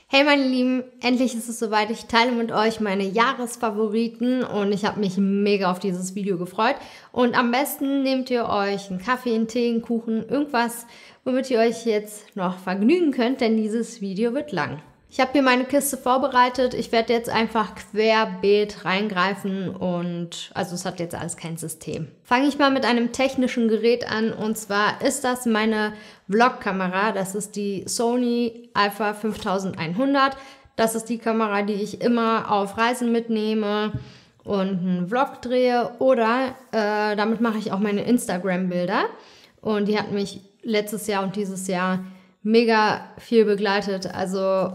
Hey meine Lieben, endlich ist es soweit. Ich teile mit euch meine Jahresfavoriten und ich habe mich mega auf dieses Video gefreut. Und am besten nehmt ihr euch einen Kaffee, einen Tee, einen Kuchen, irgendwas, womit ihr euch jetzt noch vergnügen könnt, denn dieses Video wird lang. Ich habe hier meine Kiste vorbereitet. Ich werde jetzt einfach querbeet reingreifen und also es hat jetzt alles kein System. Fange ich mal mit einem technischen Gerät an und zwar ist das meine Vlog-Kamera. Das ist die Sony Alpha 5100. Das ist die Kamera, die ich immer auf Reisen mitnehme und einen Vlog drehe oder damit mache ich auch meine Instagram-Bilder und die hat mich letztes Jahr und dieses Jahr mega viel begleitet. Also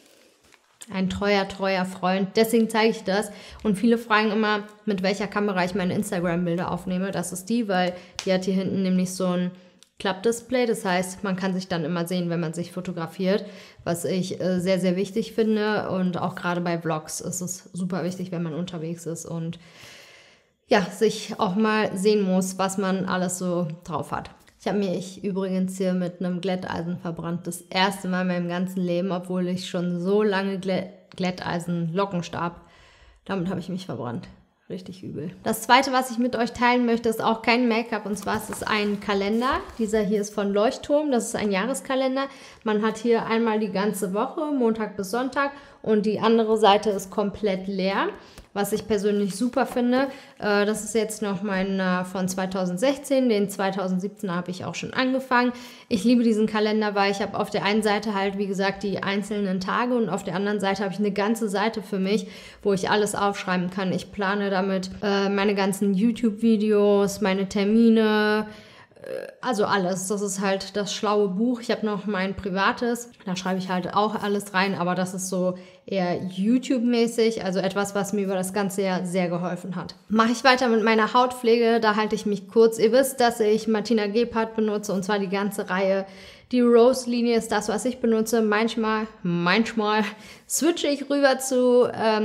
ein treuer Freund. Deswegen zeige ich das. Und viele fragen immer, mit welcher Kamera ich meine Instagram-Bilder aufnehme. Das ist die, weil die hat hier hinten nämlich so ein Klappdisplay. Das heißt, man kann sich dann immer sehen, wenn man sich fotografiert, was ich sehr, sehr wichtig finde. Und auch gerade bei Vlogs ist es super wichtig, wenn man unterwegs ist und ja, sich auch mal sehen muss, was man alles so drauf hat. Ich habe mich übrigens hier mit einem Glätteisen verbrannt. Das erste Mal in meinem ganzen Leben, obwohl ich schon so lange Glätteisen-Lockenstab. Damit habe ich mich verbrannt. Richtig übel. Das zweite, was ich mit euch teilen möchte, ist auch kein Make-up. Und zwar ist es ein Kalender. Dieser hier ist von Leuchtturm. Das ist ein Jahreskalender. Man hat hier einmal die ganze Woche, Montag bis Sonntag. Und die andere Seite ist komplett leer. Was ich persönlich super finde. Das ist jetzt noch meiner von 2016. Den 2017 habe ich auch schon angefangen. Ich liebe diesen Kalender, weil ich habe auf der einen Seite halt, wie gesagt, die einzelnen Tage und auf der anderen Seite habe ich eine ganze Seite für mich, wo ich alles aufschreiben kann. Ich plane damit meine ganzen YouTube-Videos, meine Termine, also alles. Das ist halt das schlaue Buch. Ich habe noch mein privates. Da schreibe ich halt auch alles rein, aber das ist so eher YouTube-mäßig, also etwas, was mir über das ganze Jahr sehr geholfen hat. Mache ich weiter mit meiner Hautpflege. Da halte ich mich kurz. Ihr wisst, dass ich Martina Gebhardt benutze und zwar die ganze Reihe. Die Rose-Linie ist das, was ich benutze. Manchmal switche ich rüber zu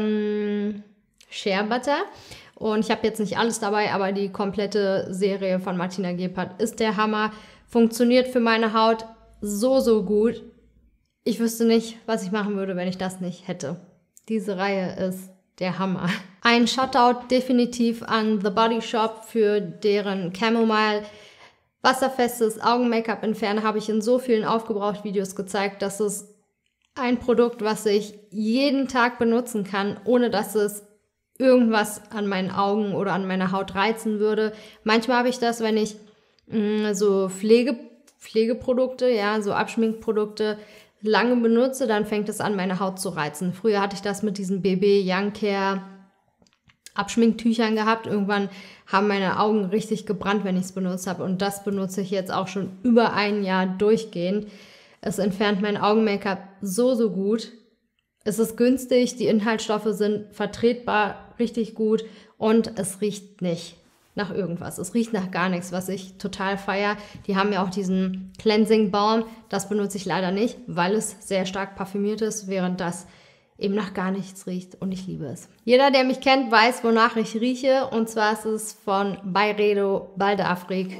Shea Butter. Und ich habe jetzt nicht alles dabei, aber die komplette Serie von Martina Gebhardt ist der Hammer. Funktioniert für meine Haut so gut. Ich wüsste nicht, was ich machen würde, wenn ich das nicht hätte. Diese Reihe ist der Hammer. Ein Shoutout definitiv an The Body Shop für deren Chamomile wasserfestes Augen-Make-up-Entferner. Habe ich in so vielen Aufgebraucht-Videos gezeigt. Das ist ein Produkt, was ich jeden Tag benutzen kann, ohne dass es irgendwas an meinen Augen oder an meiner Haut reizen würde. Manchmal habe ich das, wenn ich so Pflegeprodukte, ja, so Abschminkprodukte lange benutze, dann fängt es an, meine Haut zu reizen. Früher hatte ich das mit diesen BB Young Care Abschminktüchern gehabt. Irgendwann haben meine Augen richtig gebrannt, wenn ich es benutzt habe. Und das benutze ich jetzt auch schon über ein Jahr durchgehend. Es entfernt mein Augen-Make-up so gut. Es ist günstig, die Inhaltsstoffe sind vertretbar, richtig gut und es riecht nicht nach irgendwas. Es riecht nach gar nichts, was ich total feiere. Die haben ja auch diesen Cleansing Balm, das benutze ich leider nicht, weil es sehr stark parfümiert ist, während das eben nach gar nichts riecht und ich liebe es. Jeder, der mich kennt, weiß, wonach ich rieche und zwar ist es von Byredo Baldafrik.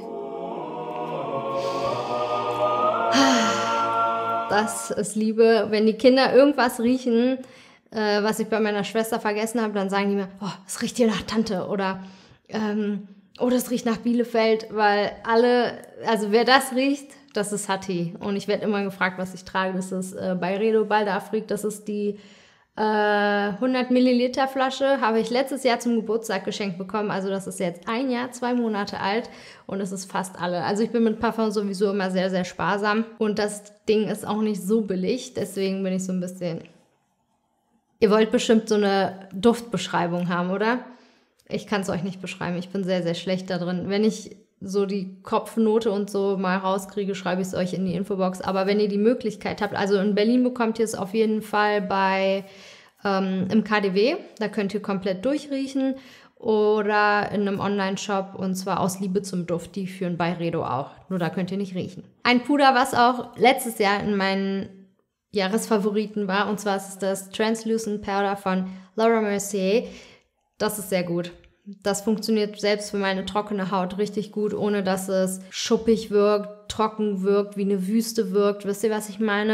Das ist Liebe. Wenn die Kinder irgendwas riechen, was ich bei meiner Schwester vergessen habe, dann sagen die mir, oh, es riecht hier nach Tante oder oh, das riecht nach Bielefeld, weil also wer das riecht, das ist Hatti. Und ich werde immer gefragt, was ich trage. Das ist Byredo Baldafrik, das ist die 100 Milliliter Flasche, habe ich letztes Jahr zum Geburtstag geschenkt bekommen. Also das ist jetzt 1 Jahr, 2 Monate alt und es ist fast alle. Also ich bin mit Parfum sowieso immer sehr, sehr sparsam und das Ding ist auch nicht so billig. Deswegen bin ich so ein bisschen... Ihr wollt bestimmt so eine Duftbeschreibung haben, oder? Ich kann es euch nicht beschreiben. Ich bin sehr, sehr schlecht da drin. Wenn ich so die Kopfnote und so mal rauskriege, schreibe ich es euch in die Infobox. Aber wenn ihr die Möglichkeit habt, also in Berlin bekommt ihr es auf jeden Fall im KaDeWe, da könnt ihr komplett durchriechen oder in einem Online-Shop und zwar aus Liebe zum Duft, die führen Byredo auch, nur da könnt ihr nicht riechen. Ein Puder, was auch letztes Jahr in meinen Jahresfavoriten war und zwar ist es das Translucent Powder von Laura Mercier, das ist sehr gut. Das funktioniert selbst für meine trockene Haut richtig gut, ohne dass es schuppig wirkt, trocken wirkt, wie eine Wüste wirkt. Wisst ihr, was ich meine?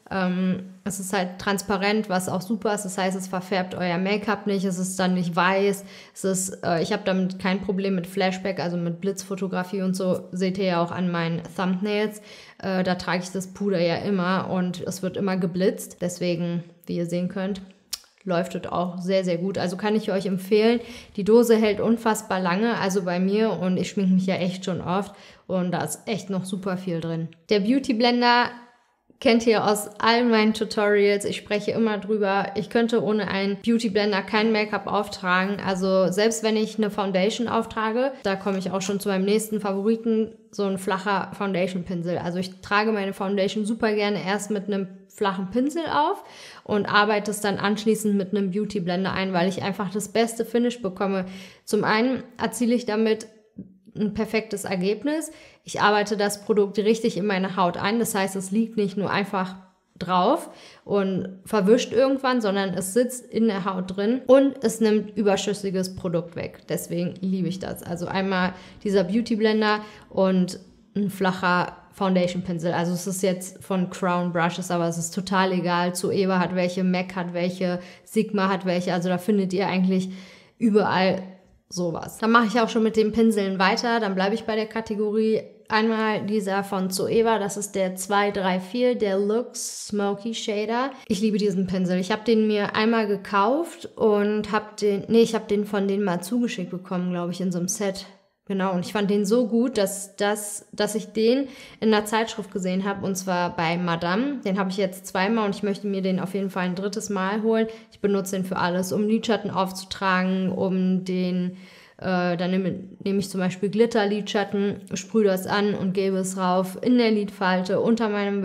Es ist halt transparent, was auch super ist. Das heißt, es verfärbt euer Make-up nicht, es ist dann nicht weiß. Ich habe damit kein Problem mit Flashback, also mit Blitzfotografie und so. Seht ihr ja auch an meinen Thumbnails. Da trage ich das Puder ja immer und es wird immer geblitzt. Deswegen, wie ihr sehen könnt, läuft es auch sehr, sehr gut. Also kann ich euch empfehlen. Die Dose hält unfassbar lange, also bei mir, und ich schminke mich ja echt schon oft und da ist echt noch super viel drin. Der Beauty Blender kennt ihr aus all meinen Tutorials. Ich spreche immer drüber. Ich könnte ohne einen Beauty Blender kein Make-up auftragen. Also selbst wenn ich eine Foundation auftrage, da komme ich auch schon zu meinem nächsten Favoriten, so ein flacher Foundation-Pinsel. Also ich trage meine Foundation super gerne erst mit einem flachen Pinsel auf und arbeite es dann anschließend mit einem Beauty Blender ein, weil ich einfach das beste Finish bekomme. Zum einen erziele ich damit ein perfektes Ergebnis. Ich arbeite das Produkt richtig in meine Haut ein. Das heißt, es liegt nicht nur einfach drauf und verwischt irgendwann, sondern es sitzt in der Haut drin und es nimmt überschüssiges Produkt weg. Deswegen liebe ich das. Also einmal dieser Beauty Blender und ein flacher Foundation Pinsel. Also es ist jetzt von Crown Brushes, aber es ist total egal. Zoeva hat welche, MAC hat welche, Sigma hat welche. Also da findet ihr eigentlich überall sowas. Dann mache ich auch schon mit den Pinseln weiter. Dann bleibe ich bei der Kategorie. Einmal dieser von Zoeva, das ist der 234, der Lux Smoky Shader. Ich liebe diesen Pinsel. Ich habe den mir einmal gekauft und ich habe den von denen mal zugeschickt bekommen, glaube ich, in so einem Set. Genau, und ich fand den so gut, dass ich den in einer Zeitschrift gesehen habe, und zwar bei Madame. Den habe ich jetzt zweimal und ich möchte mir den auf jeden Fall ein drittes Mal holen. Ich benutze den für alles, um Lidschatten aufzutragen, dann nehme ich zum Beispiel Glitter-Lidschatten, sprühe das an und gebe es rauf in der Lidfalte unter meinem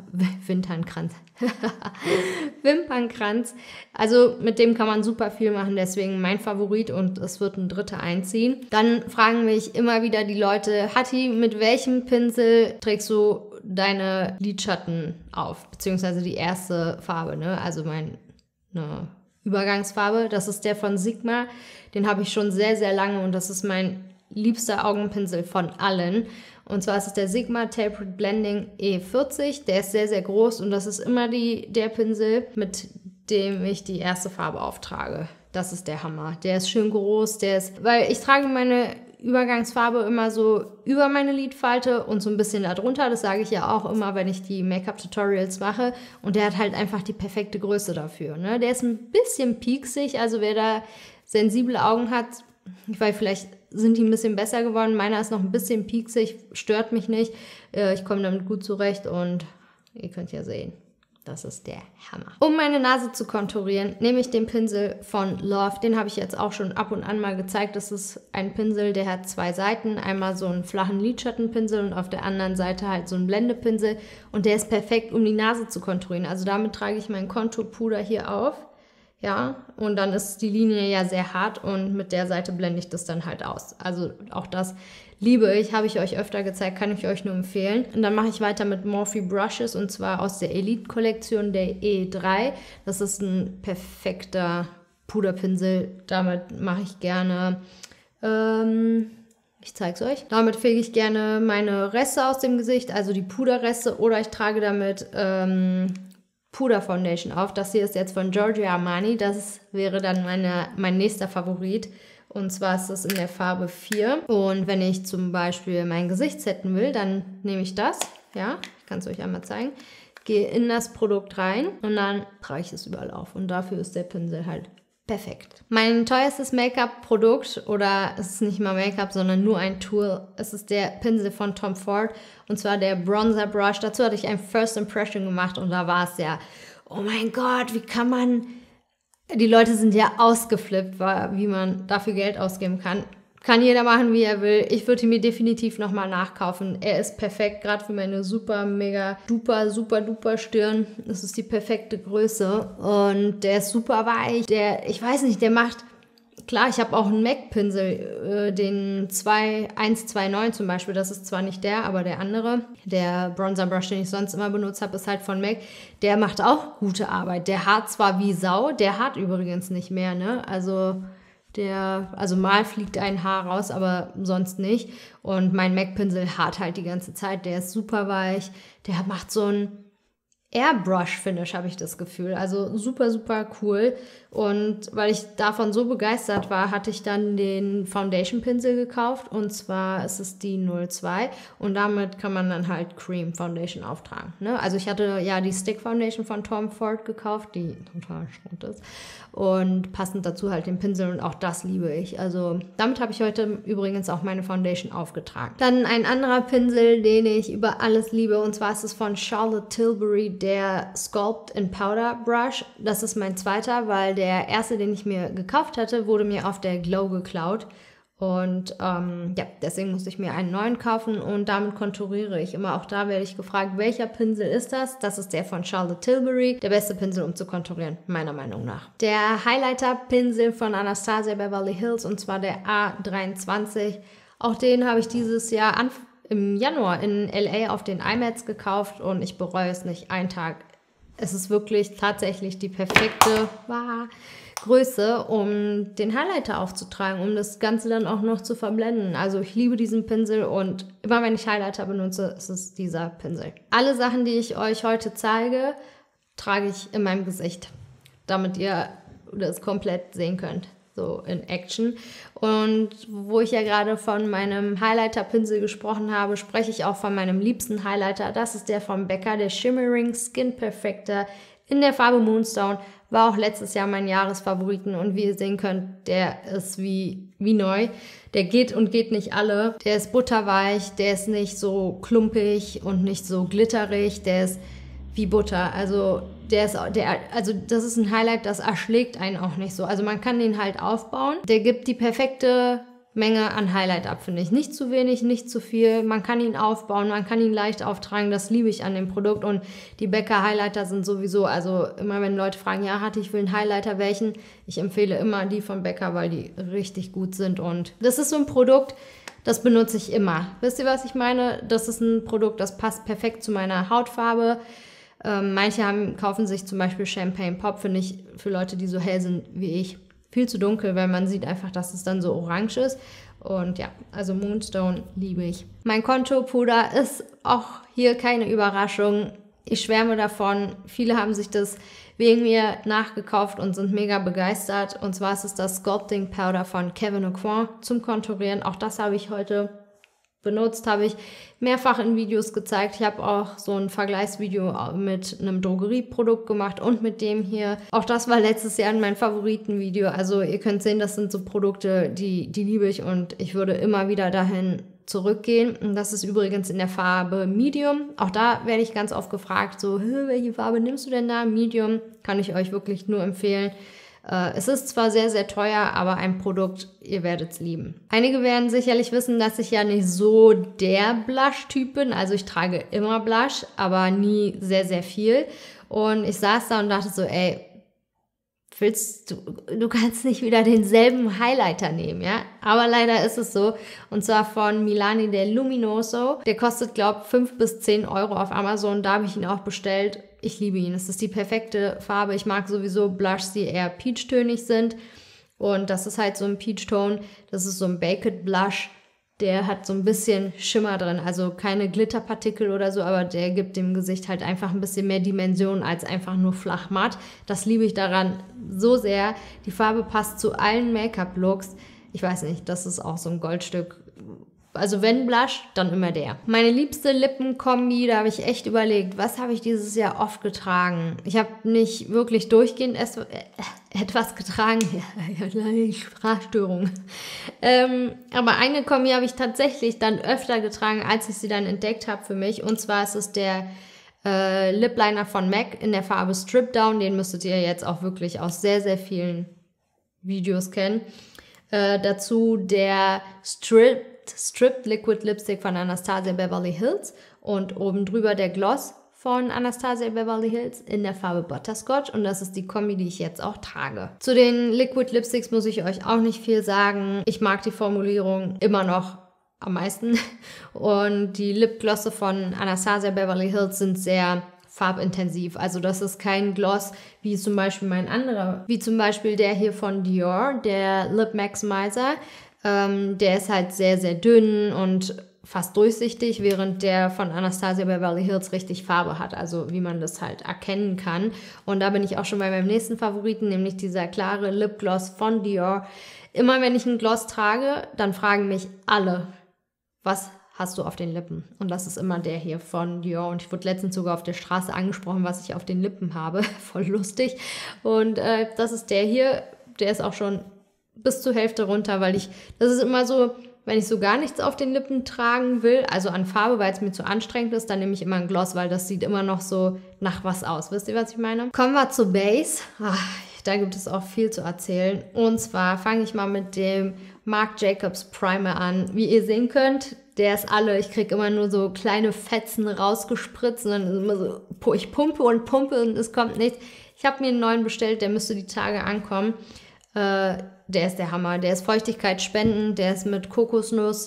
Wimpernkranz. Also mit dem kann man super viel machen, deswegen mein Favorit, und es wird ein dritter einziehen. Dann fragen mich immer wieder die Leute: Hatti, mit welchem Pinsel trägst du deine Lidschatten auf? Beziehungsweise die erste Farbe, ne? Also meine Übergangsfarbe, das ist der von Sigma. Den habe ich schon sehr, sehr lange und das ist mein liebster Augenpinsel von allen. Und zwar ist es der Sigma Tapered Blending E40. Der ist sehr, sehr groß und das ist immer der Pinsel, mit dem ich die erste Farbe auftrage. Das ist der Hammer. Der ist schön groß, weil ich trage meine Übergangsfarbe immer so über meine Lidfalte und so ein bisschen darunter. Das sage ich ja auch immer, wenn ich die Make-up-Tutorials mache. Und der hat halt einfach die perfekte Größe dafür. Ne? Der ist ein bisschen pieksig, also wer da sensible Augen hat, ich weiß, vielleicht sind die ein bisschen besser geworden. Meiner ist noch ein bisschen pieksig, stört mich nicht. Ich komme damit gut zurecht und ihr könnt ja sehen, das ist der Hammer. Um meine Nase zu konturieren, nehme ich den Pinsel von Love. Den habe ich jetzt auch schon ab und an mal gezeigt. Das ist ein Pinsel, der hat zwei Seiten. Einmal so einen flachen Lidschattenpinsel und auf der anderen Seite halt so einen Blendepinsel. Und der ist perfekt, um die Nase zu konturieren. Also damit trage ich mein Konturpuder hier auf. Ja, und dann ist die Linie ja sehr hart und mit der Seite blende ich das dann halt aus. Also auch das liebe ich, habe ich euch öfter gezeigt, kann ich euch nur empfehlen. Und dann mache ich weiter mit Morphe Brushes und zwar aus der Elite-Kollektion der E3. Das ist ein perfekter Puderpinsel, damit mache ich gerne, ich zeige es euch. Damit fege ich gerne meine Reste aus dem Gesicht, also die Puderreste, oder ich trage damit Puder Foundation auf. Das hier ist jetzt von Giorgio Armani. Das wäre dann mein nächster Favorit. Und zwar ist das in der Farbe 4. Und wenn ich zum Beispiel mein Gesicht setten will, dann nehme ich das. Ja, ich kann es euch einmal zeigen. Gehe in das Produkt rein und dann trage ich es überall auf. Und dafür ist der Pinsel halt perfekt. Mein teuerstes Make-up-Produkt, oder es ist nicht mal Make-up, sondern nur ein Tool, es ist der Pinsel von Tom Ford und zwar der Bronzer Brush. Dazu hatte ich ein First Impression gemacht und da war es ja, oh mein Gott, wie kann man, die Leute sind ja ausgeflippt, wie man dafür Geld ausgeben kann. Kann jeder machen, wie er will. Ich würde ihn mir definitiv nochmal nachkaufen. Er ist perfekt, gerade für meine super, mega, super duper Stirn. Das ist die perfekte Größe. Und der ist super weich. Ich weiß nicht, der macht, klar, ich habe auch einen MAC-Pinsel, den 129 zum Beispiel. Das ist zwar nicht der, aber der andere. Der Bronzer Brush, den ich sonst immer benutzt habe, ist halt von MAC. Der macht auch gute Arbeit. Der haart zwar wie Sau, der haart übrigens nicht mehr, ne? Also mal fliegt ein Haar raus, aber sonst nicht. Und mein MAC-Pinsel haart halt die ganze Zeit. Der ist super weich. Der macht so ein Airbrush-Finish, habe ich das Gefühl. Also super, super cool. Und weil ich davon so begeistert war, hatte ich dann den Foundation-Pinsel gekauft. Und zwar ist es die 02. Und damit kann man dann halt Cream Foundation auftragen. Ne? Also ich hatte ja die Stick Foundation von Tom Ford gekauft, die total Schrott ist. Und passend dazu halt den Pinsel. Und auch das liebe ich. Also damit habe ich heute übrigens auch meine Foundation aufgetragen. Dann ein anderer Pinsel, den ich über alles liebe. Und zwar ist es von Charlotte Tilbury, der Sculpt in Powder Brush. Das ist mein zweiter, weil der erste, den ich mir gekauft hatte, wurde mir auf der Glow geklaut. Und ja, deswegen musste ich mir einen neuen kaufen und damit konturiere ich immer. Auch da werde ich gefragt, welcher Pinsel ist das? Das ist der von Charlotte Tilbury. Der beste Pinsel, um zu konturieren, meiner Meinung nach. Der Highlighter-Pinsel von Anastasia Beverly Hills, und zwar der A23. Auch den habe ich dieses Jahr im Januar in LA auf den IMATS gekauft und ich bereue es nicht einen Tag. Es ist wirklich tatsächlich die perfekte Größe, um den Highlighter aufzutragen, um das Ganze dann auch noch zu verblenden. Also ich liebe diesen Pinsel und immer wenn ich Highlighter benutze, ist es dieser Pinsel. Alle Sachen, die ich euch heute zeige, trage ich in meinem Gesicht, damit ihr das komplett sehen könnt. So in Action. Und wo ich ja gerade von meinem Highlighter-Pinsel gesprochen habe, spreche ich auch von meinem liebsten Highlighter. Das ist der von Becca, der Shimmering Skin Perfector in der Farbe Moonstone. War auch letztes Jahr mein Jahresfavoriten und wie ihr sehen könnt, der ist wie neu. Der geht und geht nicht alle. Der ist butterweich, der ist nicht so klumpig und nicht so glitterig, der ist wie Butter. Also das ist ein Highlight, das erschlägt einen auch nicht so. Also man kann den halt aufbauen. Der gibt die perfekte Menge an Highlight ab, finde ich. Nicht zu wenig, nicht zu viel. Man kann ihn aufbauen, man kann ihn leicht auftragen. Das liebe ich an dem Produkt. Und die Becca Highlighter sind sowieso, also immer wenn Leute fragen, ja, ich will einen Highlighter, welchen? Ich empfehle immer die von Becca, weil die richtig gut sind. Und das ist so ein Produkt, das benutze ich immer. Wisst ihr, was ich meine? Das ist ein Produkt, das passt perfekt zu meiner Hautfarbe. Manche kaufen sich zum Beispiel Champagne Pop, finde ich, für Leute, die so hell sind wie ich, viel zu dunkel, weil man sieht einfach, dass es dann so orange ist. Und ja, also Moonstone liebe ich. Mein Konturpuder ist auch hier keine Überraschung. Ich schwärme davon. Viele haben sich das wegen mir nachgekauft und sind mega begeistert. Und zwar ist es das Sculpting Powder von Kevyn Aucoin zum Konturieren. Auch das habe ich heute benutzt, habe ich mehrfach in Videos gezeigt. Ich habe auch so ein Vergleichsvideo mit einem Drogerieprodukt gemacht und mit dem hier. Auch das war letztes Jahr in meinem Favoritenvideo. Also ihr könnt sehen, das sind so Produkte, die liebe ich und ich würde immer wieder dahin zurückgehen. Und das ist übrigens in der Farbe Medium. Auch da werde ich ganz oft gefragt, so, welche Farbe nimmst du denn da? Medium kann ich euch wirklich nur empfehlen. Es ist zwar sehr, sehr teuer, aber ein Produkt, ihr werdet es lieben. Einige werden sicherlich wissen, dass ich ja nicht so der Blush-Typ bin. Also ich trage immer Blush, aber nie sehr, sehr viel. Und ich saß da und dachte so, du kannst nicht wieder denselben Highlighter nehmen, ja? Aber leider ist es so. Und zwar von Milani del Luminoso. Der kostet, glaube ich, 5 bis 10 Euro auf Amazon. Da habe ich ihn auch bestellt. Ich liebe ihn. Es ist die perfekte Farbe. Ich mag sowieso Blushs, die eher peach-tönig sind. Und das ist halt so ein Peach-Ton. Das ist so ein Baked Blush. Der hat so ein bisschen Schimmer drin. Also keine Glitterpartikel oder so, aber der gibt dem Gesicht halt einfach ein bisschen mehr Dimension als einfach nur flach matt. Das liebe ich daran so sehr. Die Farbe passt zu allen Make-up-Looks. Ich weiß nicht, das ist auch so ein Goldstück. Also wenn Blush, dann immer der. Meine liebste Lippenkombi, da habe ich echt überlegt, was habe ich dieses Jahr oft getragen? Ich habe nicht wirklich durchgehend etwas getragen. Ja, Sprachstörung. Aber eine Kombi habe ich tatsächlich dann öfter getragen, als ich sie dann entdeckt habe für mich. Und zwar ist es der Lip Liner von MAC in der Farbe Strip Down. Den müsstet ihr jetzt auch wirklich aus sehr, sehr vielen Videos kennen. Dazu der Stripped Liquid Lipstick von Anastasia Beverly Hills und oben drüber der Gloss von Anastasia Beverly Hills in der Farbe Butterscotch und das ist die Kombi, die ich jetzt auch trage. Zu den Liquid Lipsticks muss ich euch auch nicht viel sagen. Ich mag die Formulierung immer noch am meisten und die Lipglosse von Anastasia Beverly Hills sind sehr farbintensiv. Also das ist kein Gloss wie zum Beispiel wie zum Beispiel der hier von Dior, der Lip Maximizer. Der ist halt sehr, sehr dünn und fast durchsichtig, während der von Anastasia Beverly Hills richtig Farbe hat, also wie man das halt erkennen kann. Und da bin ich auch schon bei meinem nächsten Favoriten, nämlich dieser klare Lipgloss von Dior. Immer wenn ich einen Gloss trage, dann fragen mich alle, was hast du auf den Lippen? Und das ist immer der hier von Dior. Und ich wurde letztens sogar auf der Straße angesprochen, was ich auf den Lippen habe. Voll lustig. Und das ist der hier, der ist auch schon bis zur Hälfte runter, weil das ist immer so, wenn ich so gar nichts auf den Lippen tragen will, also an Farbe, weil es mir zu anstrengend ist, dann nehme ich immer ein Gloss, weil das sieht immer noch so nach was aus. Wisst ihr, was ich meine? Kommen wir zu Base. Da gibt es auch viel zu erzählen. Und zwar fange ich mal mit dem Marc Jacobs Primer an. Wie ihr sehen könnt, der ist alle, ich kriege immer nur so kleine Fetzen rausgespritzt und dann ist immer so, ich pumpe und es kommt nichts. Ich habe mir einen neuen bestellt, der müsste die Tage ankommen. Der ist der Hammer. Der ist feuchtigkeitsspendend, der ist mit Kokosnuss.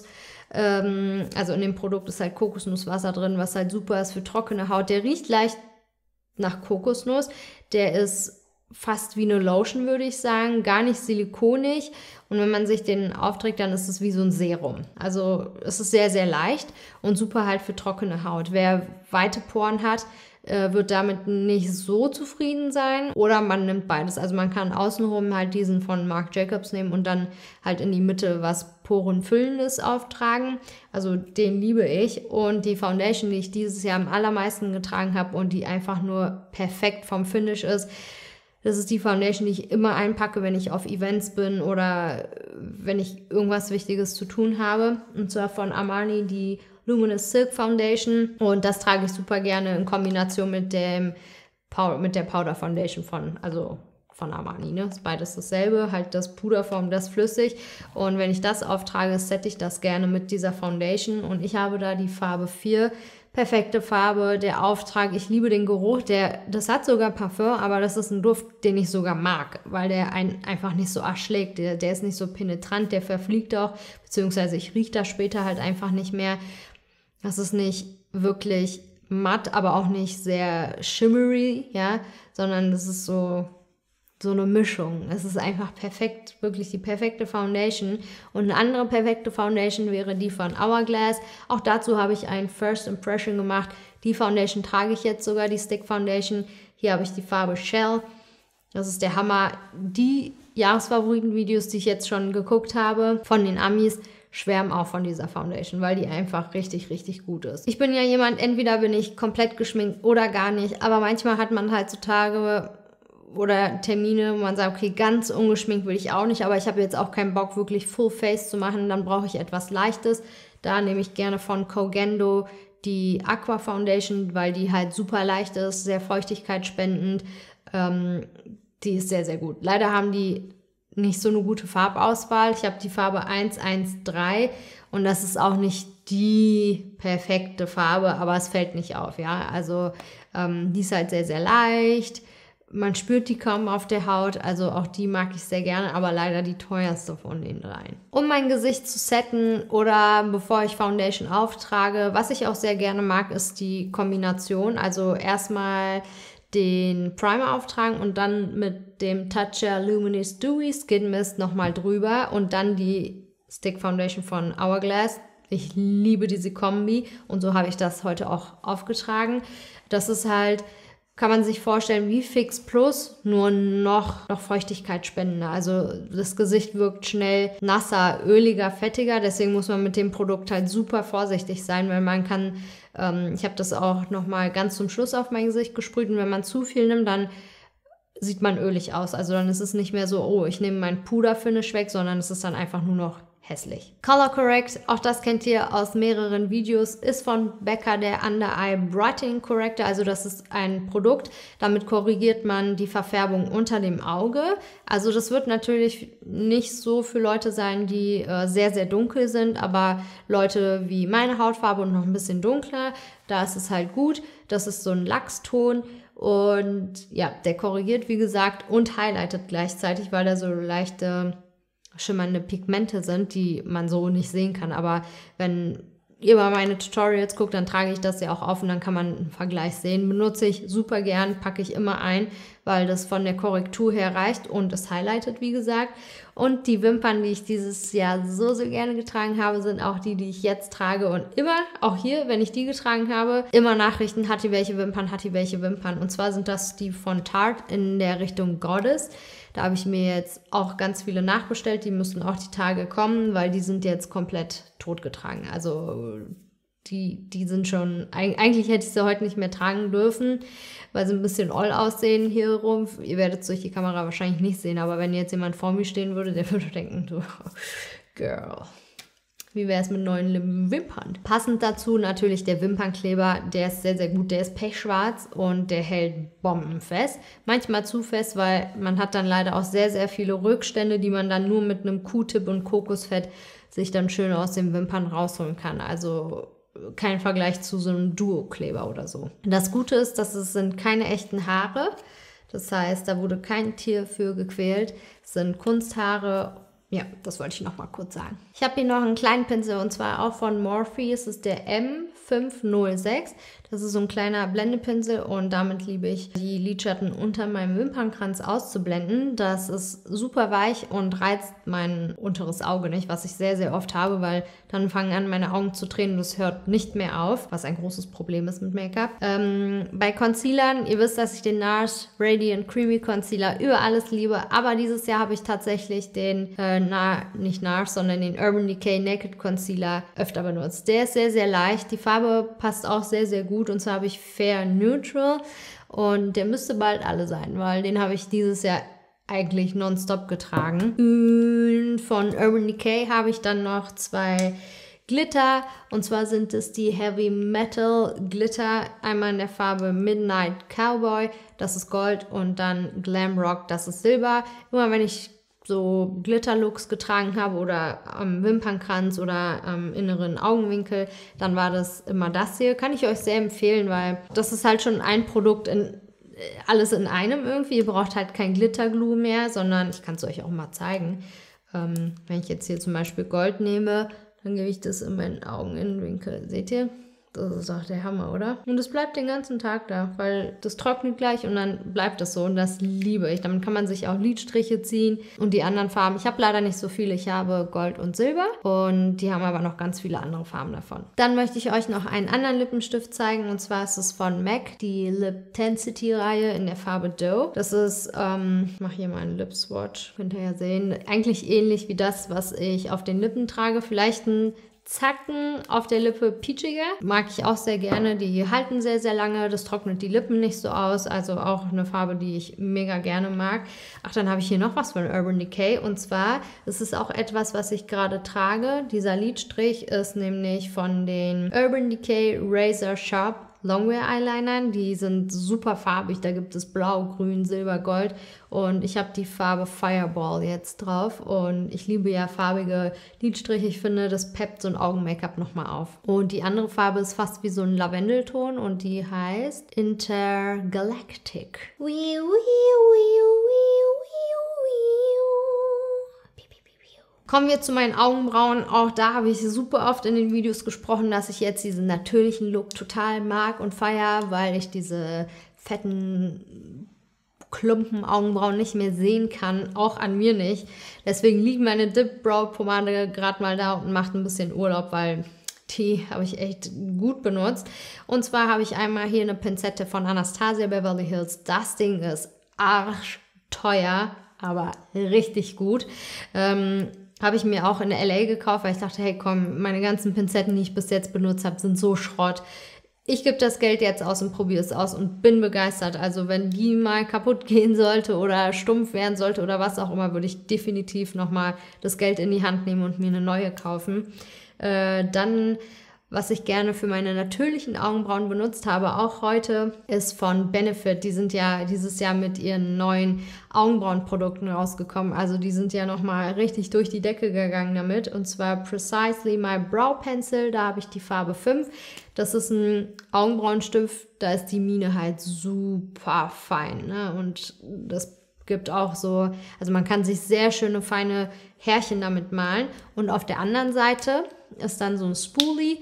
Also in dem Produkt ist halt Kokosnusswasser drin, was halt super ist für trockene Haut. Der riecht leicht nach Kokosnuss. Der ist fast wie eine Lotion, würde ich sagen. Gar nicht silikonig. Und wenn man sich den aufträgt, dann ist es wie so ein Serum. Also es ist sehr, sehr leicht und super halt für trockene Haut. Wer weite Poren hat, wird damit nicht so zufrieden sein. Oder man nimmt beides. Also man kann außenrum halt diesen von Marc Jacobs nehmen und dann halt in die Mitte was Porenfüllendes auftragen. Also den liebe ich. Und die Foundation, die ich dieses Jahr am allermeisten getragen habe und die einfach nur perfekt vom Finish ist, das ist die Foundation, die ich immer einpacke, wenn ich auf Events bin oder wenn ich irgendwas Wichtiges zu tun habe. Und zwar von Armani die Luminous Silk Foundation. Und das trage ich super gerne in Kombination mit der Powder Foundation von Armani. Ne? Ist beides dasselbe, halt das Puderform, das flüssig. Und wenn ich das auftrage, sette ich das gerne mit dieser Foundation. Und ich habe da die Farbe 4. Perfekte Farbe, der Auftrag, ich liebe den Geruch, das hat sogar Parfum, aber das ist ein Duft, den ich sogar mag, weil der einen einfach nicht so erschlägt, der ist nicht so penetrant, der verfliegt auch, beziehungsweise ich rieche das später halt einfach nicht mehr. Das ist nicht wirklich matt, aber auch nicht sehr shimmery, ja, sondern das ist so eine Mischung. Es ist einfach perfekt, wirklich die perfekte Foundation. Und eine andere perfekte Foundation wäre die von Hourglass. Auch dazu habe ich ein First Impression gemacht. Die Foundation trage ich jetzt sogar, die Stick Foundation. Hier habe ich die Farbe Shell. Das ist der Hammer. Die Jahresfavoriten-Videos, die ich jetzt schon geguckt habe von den Amis, schwärmen auch von dieser Foundation, weil die einfach richtig, richtig gut ist. Ich bin ja jemand, entweder bin ich komplett geschminkt oder gar nicht, aber manchmal hat man heutzutage oder Termine, wo man sagt, okay, ganz ungeschminkt will ich auch nicht, aber ich habe jetzt auch keinen Bock, wirklich Full Face zu machen, dann brauche ich etwas Leichtes. Da nehme ich gerne von Kogendo die Aqua Foundation, weil die halt super leicht ist, sehr feuchtigkeitsspendend. Die ist sehr, sehr gut. Leider haben die nicht so eine gute Farbauswahl. Ich habe die Farbe 113 und das ist auch nicht die perfekte Farbe, aber es fällt nicht auf, ja. Also die ist halt sehr, sehr leicht. Man spürt die kaum auf der Haut, also auch die mag ich sehr gerne, aber leider die teuerste von den dreien. Um mein Gesicht zu setten oder bevor ich Foundation auftrage, was ich auch sehr gerne mag, ist die Kombination. Also erstmal den Primer auftragen und dann mit dem Tatcha Luminous Dewy Skin Mist nochmal drüber und dann die Stick Foundation von Hourglass. Ich liebe diese Kombi und so habe ich das heute auch aufgetragen. Das ist halt, kann man sich vorstellen, wie Fix Plus, nur noch feuchtigkeitsspendender. Also das Gesicht wirkt schnell nasser, öliger, fettiger. Deswegen muss man mit dem Produkt halt super vorsichtig sein, weil man kann, ich habe das auch nochmal ganz zum Schluss auf mein Gesicht gesprüht und wenn man zu viel nimmt, dann sieht man ölig aus. Also dann ist es nicht mehr so, oh, ich nehme meinen Puderfinish weg, sondern es ist dann einfach nur noch hässlich. Color Correct, auch das kennt ihr aus mehreren Videos, ist von Becca der Under Eye Brightening Corrector. Also das ist ein Produkt, damit korrigiert man die Verfärbung unter dem Auge. Also das wird natürlich nicht so für Leute sein, die sehr, sehr dunkel sind, aber Leute wie meine Hautfarbe und noch ein bisschen dunkler, da ist es halt gut. Das ist so ein Lachston. Und ja, der korrigiert, wie gesagt, und highlightet gleichzeitig, weil da so leichte schimmernde Pigmente sind, die man so nicht sehen kann. Aber wenn ihr mal meine Tutorials guckt, dann trage ich das ja auch auf und dann kann man einen Vergleich sehen. Benutze ich super gern, packe ich immer ein, weil das von der Korrektur her reicht und es highlightet, wie gesagt. Und die Wimpern, die ich dieses Jahr so gerne getragen habe, sind auch die ich jetzt trage. Und immer, auch hier, wenn ich die getragen habe, immer Nachrichten, hat die welche Wimpern, hat die welche Wimpern. Und zwar sind das die von Tarte in der Richtung Goddess. Da habe ich mir jetzt auch ganz viele nachbestellt. Die müssen auch die Tage kommen, weil die sind jetzt komplett totgetragen. Also die sind schon, eigentlich hätte ich sie heute nicht mehr tragen dürfen, weil sie ein bisschen oll aussehen hier rum. Ihr werdet es durch die Kamera wahrscheinlich nicht sehen, aber wenn jetzt jemand vor mir stehen würde, der würde denken, so, Girl, wie wäre es mit neuen Wimpern? Passend dazu natürlich der Wimpernkleber, der ist sehr, sehr gut. Der ist pechschwarz und der hält bombenfest. Manchmal zu fest, weil man hat dann leider auch sehr, sehr viele Rückstände, die man dann nur mit einem Q-Tip und Kokosfett sich dann schön aus den Wimpern rausholen kann. Also kein Vergleich zu so einem Duo-Kleber oder so. Das Gute ist, dass es sind keine echten Haare. Das heißt, da wurde kein Tier für gequält. Es sind Kunsthaare. Ja, das wollte ich noch mal kurz sagen. Ich habe hier noch einen kleinen Pinsel und zwar auch von Morphe. Es ist der M506. Das ist so ein kleiner Blendepinsel und damit liebe ich, die Lidschatten unter meinem Wimpernkranz auszublenden. Das ist super weich und reizt mein unteres Auge nicht, was ich sehr, sehr oft habe, weil dann fangen an, meine Augen zu tränen und es hört nicht mehr auf, was ein großes Problem ist mit Make-up. Bei Concealern, ihr wisst, dass ich den NARS Radiant Creamy Concealer über alles liebe, aber dieses Jahr habe ich tatsächlich den, nicht NARS, sondern den Urban Decay Naked Concealer öfter benutzt. Der ist sehr, sehr leicht. Die Farbe passt auch sehr, sehr gut. Und zwar habe ich Fair Neutral und der müsste bald alle sein, weil den habe ich dieses Jahr eigentlich nonstop getragen. Und von Urban Decay habe ich dann noch 2 Glitter und zwar sind es die Heavy Metal Glitter, einmal in der Farbe Midnight Cowboy, das ist Gold und dann Glam Rock, das ist Silber. Immer wenn ich so Glitterlooks getragen habe oder am Wimpernkranz oder am inneren Augenwinkel, dann war das immer das hier. Kann ich euch sehr empfehlen, weil das ist halt schon ein Produkt alles in einem irgendwie. Ihr braucht halt kein Glitterglue mehr, sondern ich kann es euch auch mal zeigen. Wenn ich jetzt hier zum Beispiel Gold nehme, dann gebe ich das in meinen Augeninnenwinkel. Seht ihr? Das ist doch der Hammer, oder? Und es bleibt den ganzen Tag da, weil das trocknet gleich und dann bleibt das so und das liebe ich. Damit kann man sich auch Lidstriche ziehen und die anderen Farben. Ich habe leider nicht so viele. Ich habe Gold und Silber und die haben aber noch ganz viele andere Farben davon. Dann möchte ich euch noch einen anderen Lippenstift zeigen und zwar ist es von MAC, die Liptensity-Reihe in der Farbe Dough. Das ist, ich mache hier mal einen Lip-Swatch, könnt ihr ja sehen, eigentlich ähnlich wie das, was ich auf den Lippen trage. Vielleicht ein Zacken auf der Lippe peachiger. Mag ich auch sehr gerne. Die halten sehr, sehr lange. Das trocknet die Lippen nicht so aus. Also auch eine Farbe, die ich mega gerne mag. Ach, dann habe ich hier noch was von Urban Decay. Und zwar ist es auch etwas, was ich gerade trage. Dieser Lidstrich ist nämlich von den Urban Decay Razor Sharp Longwear Eyelinern. Die sind super farbig. Da gibt es Blau, Grün, Silber, Gold. Und ich habe die Farbe Fireball jetzt drauf. Und ich liebe ja farbige Lidstriche. Ich finde, das peppt so ein Augen-Make-up nochmal auf. Und die andere Farbe ist fast wie so ein Lavendelton. Und die heißt Intergalactic. Kommen wir zu meinen Augenbrauen. Auch da habe ich super oft in den Videos gesprochen, dass ich jetzt diesen natürlichen Look total mag und feiere, weil ich diese fetten Klumpen Augenbrauen nicht mehr sehen kann, auch an mir nicht. Deswegen liegt meine Dip Brow Pomade gerade mal da und macht ein bisschen Urlaub, weil die habe ich echt gut benutzt. Und zwar habe ich einmal hier eine Pinzette von Anastasia Beverly Hills. Das Ding ist arschteuer, aber richtig gut. Habe ich mir auch in LA gekauft, weil ich dachte, hey komm, meine ganzen Pinzetten, die ich bis jetzt benutzt habe, sind so Schrott. Ich gebe das Geld jetzt aus und probiere es aus und bin begeistert. Also wenn die mal kaputt gehen sollte oder stumpf werden sollte oder was auch immer, würde ich definitiv nochmal das Geld in die Hand nehmen und mir eine neue kaufen. Dann, was ich gerne für meine natürlichen Augenbrauen benutzt habe, auch heute, ist von Benefit. Die sind ja dieses Jahr mit ihren neuen Augenbrauenprodukten rausgekommen. Also die sind ja nochmal richtig durch die Decke gegangen damit. Und zwar Precisely My Brow Pencil. Da habe ich die Farbe 5. Das ist ein Augenbrauenstift. Da ist die Mine halt super fein, ne? Und das gibt auch so, also man kann sich sehr schöne, feine Härchen damit malen. Und auf der anderen Seite ist dann so ein Spoolie.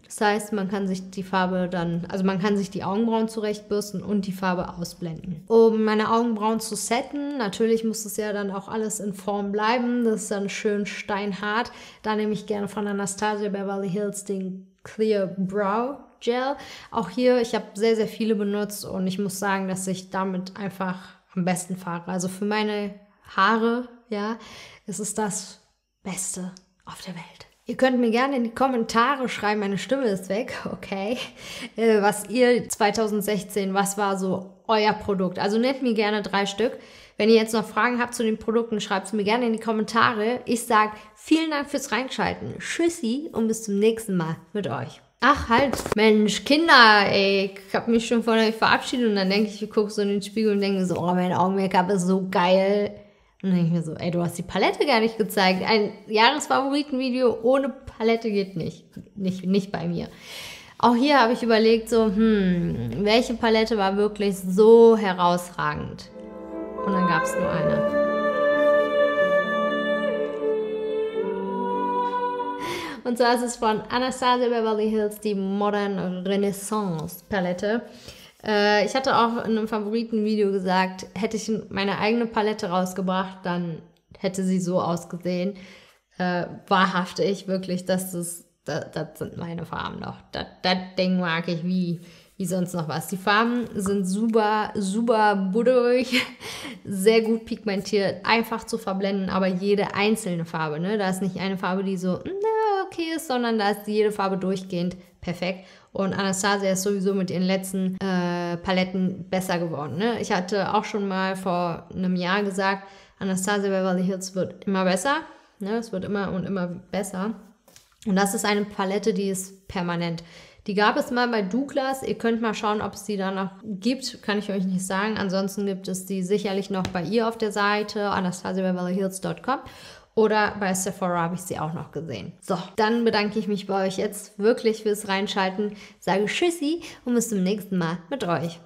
Das heißt, man kann sich die Farbe dann, also man kann sich die Augenbrauen zurechtbürsten und die Farbe ausblenden. Um meine Augenbrauen zu setten, natürlich muss es ja dann auch alles in Form bleiben. Das ist dann schön steinhart. Da nehme ich gerne von Anastasia Beverly Hills den Clear Brow Gel. Auch hier, ich habe sehr, sehr viele benutzt und ich muss sagen, dass ich damit einfach am besten fahre. Also für meine Haare, ja, ist es das Beste auf der Welt. Ihr könnt mir gerne in die Kommentare schreiben, meine Stimme ist weg, okay, was ihr 2016, was war so euer Produkt? Also nennt mir gerne 3 Stück. Wenn ihr jetzt noch Fragen habt zu den Produkten, schreibt es mir gerne in die Kommentare. Ich sage vielen Dank fürs Reinschalten. Tschüssi und bis zum nächsten Mal mit euch. Ach halt, Mensch, Kinder, ey, ich habe mich schon von euch verabschiedet und dann denke ich gucke so in den Spiegel und denke so, oh, mein Augen-Make-up ist so geil. Und dann denke ich mir so, ey, du hast die Palette gar nicht gezeigt. Ein Jahresfavoritenvideo ohne Palette geht nicht. Nicht bei mir. Auch hier habe ich überlegt so, welche Palette war wirklich so herausragend? Und dann gab es nur eine. Und zwar ist es von Anastasia Beverly Hills die Modern Renaissance Palette. Ich hatte auch in einem Favoritenvideo gesagt, hätte ich meine eigene Palette rausgebracht, dann hätte sie so ausgesehen. Wahrhaftig, wirklich, das sind meine Farben noch. Das Ding mag ich wie sonst noch was. Die Farben sind super, super budderig, sehr gut pigmentiert, einfach zu verblenden, aber jede einzelne Farbe, ne? Da ist nicht eine Farbe, die so, okay ist, sondern da ist jede Farbe durchgehend perfekt. Und Anastasia ist sowieso mit ihren letzten Paletten besser geworden. Ne? Ich hatte auch schon mal vor einem Jahr gesagt, Anastasia Beverly Hills wird immer besser. Ne? Es wird immer und immer besser. Und das ist eine Palette, die ist permanent. Die gab es mal bei Douglas. Ihr könnt mal schauen, ob es die da noch gibt. Kann ich euch nicht sagen. Ansonsten gibt es die sicherlich noch bei ihr auf der Seite, anastasiabeverlyhills.com. Oder bei Sephora habe ich sie auch noch gesehen. So, dann bedanke ich mich bei euch jetzt wirklich fürs Reinschalten. Sage Tschüssi und bis zum nächsten Mal mit euch.